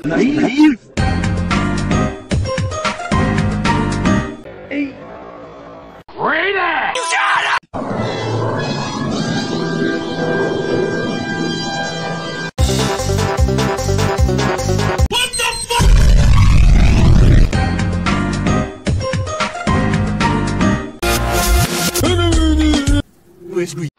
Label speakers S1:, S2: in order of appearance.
S1: Naive. Read it! You shut up! What the fuck? Where's we?